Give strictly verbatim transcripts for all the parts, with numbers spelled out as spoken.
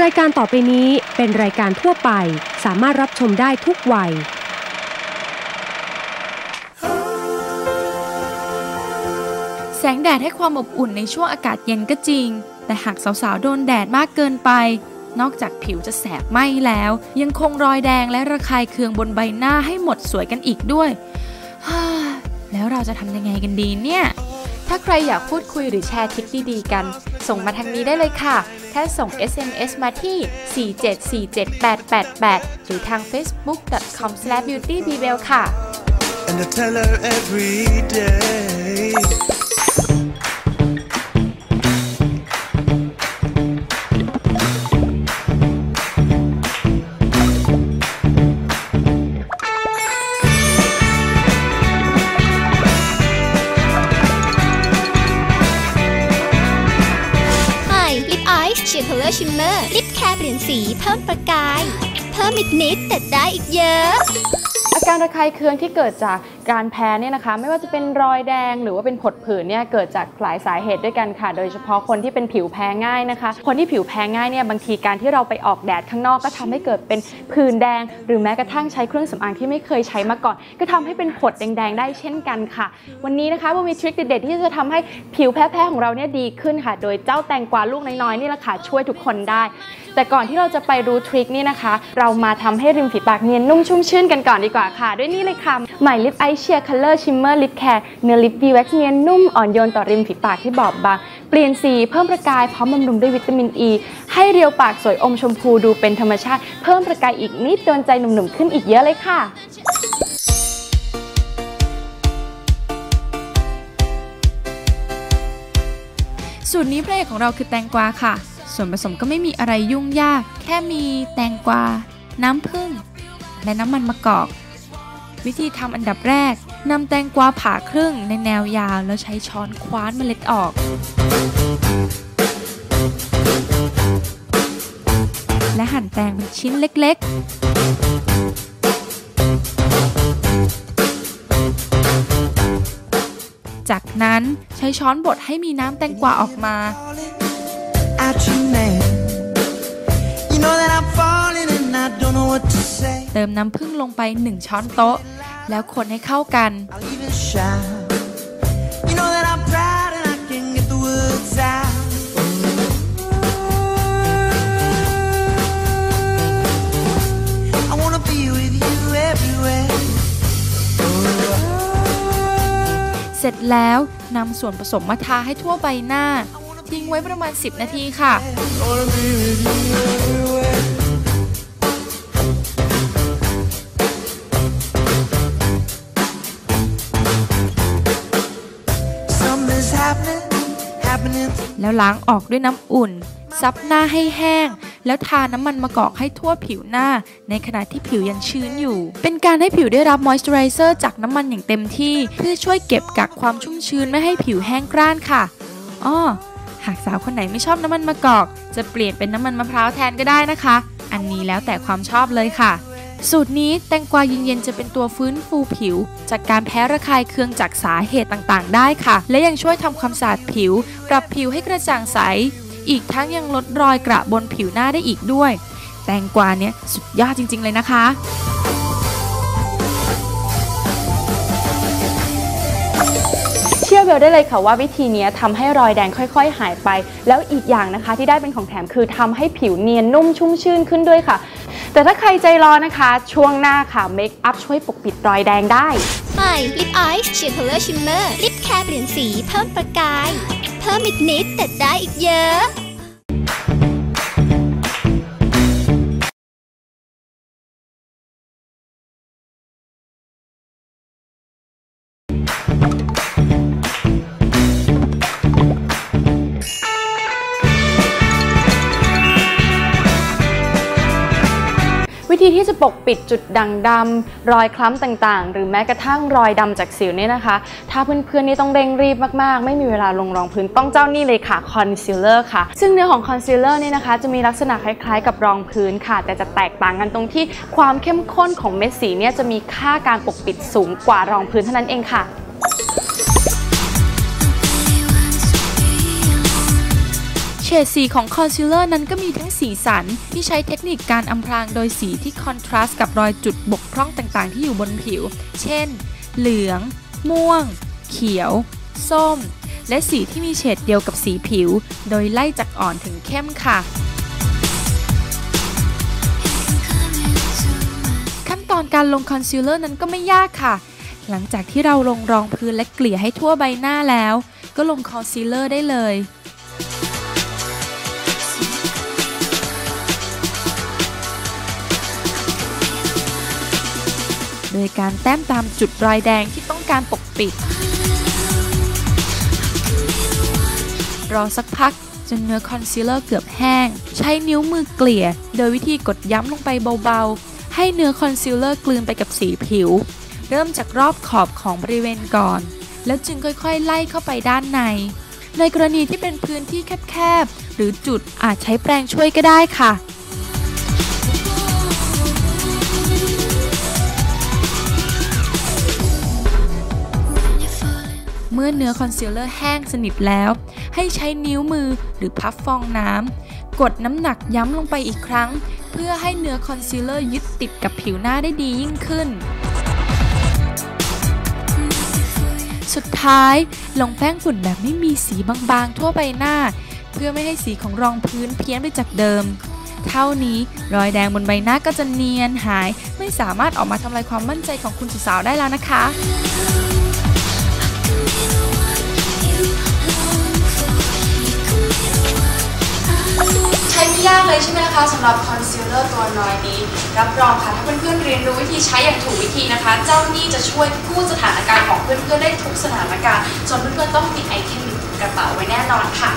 รายการต่อไปนี้เป็นรายการทั่วไปสามารถรับชมได้ทุกวัยแสงแดดให้ความอบอุ่นในช่วงอากาศเย็นก็จริงแต่หากสาวๆโดนแดดมากเกินไปนอกจากผิวจะแสบไหม้แล้วยังคงรอยแดงและระคายเคืองบนใบหน้าให้หมดสวยกันอีกด้วยแล้วเราจะทำยังไงกันดีเนี่ยถ้าใครอยากพูดคุยหรือแชร์ทริคดีๆกันส่งมาทางนี้ได้เลยค่ะแค่ส่ง เอส เอ็ม เอส มาที่ สี่ เจ็ด สี่ เจ็ด แปด แปด แปด หรือทาง เฟซบุ๊ก ดอท คอม สแลช บิวตี้ บี เวล ค่ะ And I tell her every day Sheer Color Shimmer ลิปแคร์เปลี่ยนสีเพิ่มประกายเพิ่มอีกนิดแต่ได้อีกเยอะอาการระคายเคืองที่เกิดจากการแพ้เนี่ยนะคะไม่ว่าจะเป็นรอยแดงหรือว่าเป็นผดผื่นเนี่ยเกิดจากหลายสาเหตุด้วยกันค่ะโดยเฉพาะคนที่เป็นผิวแพ้ง่ายนะคะคนที่ผิวแพ้ง่ายเนี่ยบางทีการที่เราไปออกแดดข้างนอกก็ทำให้เกิดเป็นผื่นแดงหรือแม้กระทั่งใช้เครื่องสำอางที่ไม่เคยใช้มาก่อนก็ทำให้เป็นผดแดงๆได้เช่นกันค่ะวันนี้นะคะเรามีทริคเด็ดๆที่จะทำให้ผิวแพ้ๆของเราเนี่ยดีขึ้นค่ะโดยเจ้าแตงกวาลูกน้อยๆนี่แหละค่ะช่วยทุกคนได้แต่ก่อนที่เราจะไปรู้ทริคนี่นะคะเรามาทำให้ริมฝีปากเนียนนุ่มชุ่มชื่นกันก่อนดีกว่าค่ะด้วยนี่เลยค่ะใหม่ลิปไอเชียร์คัลเลอร์ชิมเมอร์ลิปแคร์เนื้อลิปวีแว็กซ์เนียนนุ่มอ่อนโยนต่อริมฝีปากที่บอบบางเปลี่ยนสีเพิ่มประกายพร้อมบำรุงด้วยวิตามินอีให้เรียวปากสวยอมชมพูดูเป็นธรรมชาติเพิ่มประกายอีกนิดโดนใจหนุ่มๆขึ้นอีกเยอะเลยค่ะสูตรนี้พระเอกของเราคือแตงกวาค่ะส่วนผสมก็ไม่มีอะไรยุ่งยากแค่มีแตงกวาน้ำผึ้งและน้ำมันมะกอกวิธีทำอันดับแรกนำแตงกวาผ่าครึ่งในแนวยาวแล้วใช้ช้อนคว้านเมล็ดออกและหั่นแตงเป็นชิ้นเล็กๆจากนั้นใช้ช้อนบดให้มีน้ำแตงกวาออกมาเติมน้ำผึ้งลงไปหนึ่งช้อนโต๊ะแล้วคนให้เข้ากันเสร็จแล้วนำส่วนผสมมาทาให้ทั่วใบหน้าทิ้งไว้ประมาณสิบนาทีค่ะแล้วล้างออกด้วยน้ำอุ่นซับหน้าให้แห้งแล้วทาน้ำมันมะกอกให้ทั่วผิวหน้าในขณะที่ผิวยังชื้นอยู่เป็นการให้ผิวได้รับมอยส์เจอไรเซอร์จากน้ำมันอย่างเต็มที่เพื่อช่วยเก็บกักความชุ่มชื้นไม่ให้ผิวแห้งกร้านค่ะอ้อหากสาวคนไหนไม่ชอบน้ำมันมะกอกจะเปลี่ยนเป็นน้ำมันมะพร้าวแทนก็ได้นะคะอันนี้แล้วแต่ความชอบเลยค่ะสูตรนี้แตงกวาเย็นๆจะเป็นตัวฟื้นฟูผิวจากการแพ้ระคายเคืองจากสาเหตุต่างๆได้ค่ะและยังช่วยทำความสะอาดผิวปรับผิวให้กระจ่างใสอีกทั้งยังลดรอยกระบนผิวหน้าได้อีกด้วยแตงกวาเนี้ยสุดยอดจริงๆเลยนะคะเชื่อเบลได้เลยค่ะว่าวิธีนี้ทำให้รอยแดงค่อยๆหายไปแล้วอีกอย่างนะคะที่ได้เป็นของแถมคือทำให้ผิวเนียนนุ่มชุ่มชื่นขึ้นด้วยค่ะแต่ถ้าใครใจร้อนนะคะช่วงหน้าค่ะเมคอัพช่วยปกปิดรอยแดงได้ใหม่ลิปไอซ์เชียร์คัลเลอร์ชิมเมอร์ลิปแคร์เปลี่ยนสีเพิ่มประกายเพิ่มอีกนิดแต่ได้อีกเยอะวิธีที่จะปกปิดจุดด่างดำรอยคล้ำต่างๆหรือแม้กระทั่งรอยดำจากสิวเนี่ยนะคะถ้าเพื่อนๆนี่ต้องเร่งรีบมากๆไม่มีเวลาลงรองพื้นต้องเจ้านี่เลยค่ะคอนซีลเลอร์ค่ะซึ่งเนื้อของคอนซีลเลอร์นี่นะคะจะมีลักษณะคล้ายๆกับรองพื้นค่ะแต่จะแตกต่างกันตรงที่ความเข้มข้นของเม็ดสีเนี่ยจะมีค่าการปกปิดสูงกว่ารองพื้นเท่านั้นเองค่ะเชดสีของคอนซีลเลอร์นั้นก็มีทั้งสีสันที่ใช้เทคนิคการอำพรางโดยสีที่คอนทราสต์กับรอยจุดบกพร่องต่างๆที่อยู่บนผิวเช่นเหลืองม่วงเขียวส้มและสีที่มีเฉดเดียวกับสีผิวโดยไล่จากอ่อนถึงเข้มค่ะขั้นตอนการลงคอนซีลเลอร์นั้นก็ไม่ยากค่ะหลังจากที่เราลงรองพื้นและเกลี่ยให้ทั่วใบหน้าแล้วก็ลงคอนซีลเลอร์ได้เลยโดยการแต้มตามจุดรอยแดงที่ต้องการปกปิดรอสักพักจนเนื้อคอนซีลเลอร์เกือบแห้งใช้นิ้วมือเกลี่ยโดยวิธีกดย้ำลงไปเบาๆให้เนื้อคอนซีลเลอร์กลืนไปกับสีผิวเริ่มจากรอบขอบของบริเวณก่อนแล้วจึงค่อยๆไล่เข้าไปด้านในในกรณีที่เป็นพื้นที่แคบๆหรือจุดอาจใช้แปรงช่วยก็ได้ค่ะเมื่อเนื้อคอนซีลเลอร์แห้งสนิทแล้วให้ใช้นิ้วมือหรือพับฟองน้ำกดน้ำหนักย้ำลงไปอีกครั้งเพื่อให้เนื้อคอนซีลเลอร์ยึดติดกับผิวหน้าได้ดียิ่งขึ้นสุดท้ายลงแป้งฝุ่นแบบไม่มีสีบางๆทั่วใบหน้าเพื่อไม่ให้สีของรองพื้นเพี้ยนไปจากเดิมเท่านี้รอยแดงบนใบหน้าก็จะเนียนหายไม่สามารถออกมาทำลายความมั่นใจของคุณสาวๆได้แล้วนะคะใช้ไม่ยากเลยใช่ไหมคะสำหรับคอนซีลเลอร์ตัวน้อยนี้รับรองค่ะถ้าเพื่อนๆเรียนรู้วิธีใช้อย่างถูกวิธีนะคะเจ้านี่จะช่วยกู้สถานการณ์ของเพื่อนๆได้ทุกสถานการณ์จนเพื่อนๆต้องมีไอเทมอยู่ในกระเป๋าไว้แน่นอนค่ะ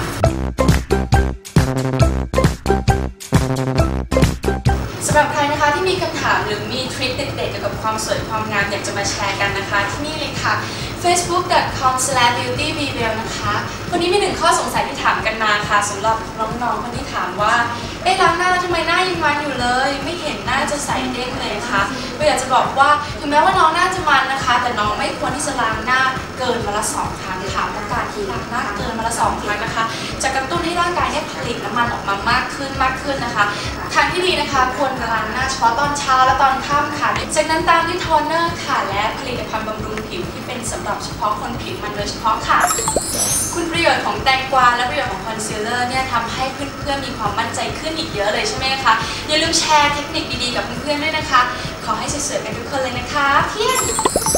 สำหรับใครนะคะที่มีคำถามหรือมีทริคเด็ดๆเกี่ยวกับความสวยความงามอยากจะมาแชร์กันนะคะที่นี่เลยค่ะ เฟซบุ๊ก ดอท คอม สแลช บิวตี้ บี เบล นะคะวันนี้มีหนึ่งข้อสงสัยที่ถามกันมาค่ะสำหรับน้องๆคนที่ถามว่าเอ๊ะล้างหน้าแล้วทำไมหน้ายังมันอยู่เลยไม่เห็นหน้าจะใสเด้งเลยคะก็อยากจะบอกว่าถึงแม้ว่าน้องหน้าจะมันนะคะแต่น้องไม่ควรที่จะล้างหน้าเกินวันละสองครั้งค่ะเพราะการที่ล้างหน้าเกินวันละสองครั้งนะคะจะกระตุ้นให้ร่างกายได้ผลิตน้ำมันออกมามากขึ้นมากขึ้นนะคะทางที่ดีนะคะควรล้างหน้าเฉพาะตอนเช้าและตอนค่ำค่ะจากนั้นตามด้วยโทนเนอร์ค่ะและผลิตภัณฑ์บำรุงผิวที่เป็นสำหรับเฉพาะคนผิวมันโดยเฉพาะค่ะคุณประโยชน์ของแตงกวาและประโยชน์ของคอนซีลเลอร์เนี่ยทำให้เพื่อนๆมีความมั่นใจขึ้นอีกเยอะเลยใช่ไหมคะอย่าลืมแชร์เทคนิคดีๆกับเพื่อนๆด้วยนะคะขอให้สวยๆกันทุกคนเลยนะคะเพียง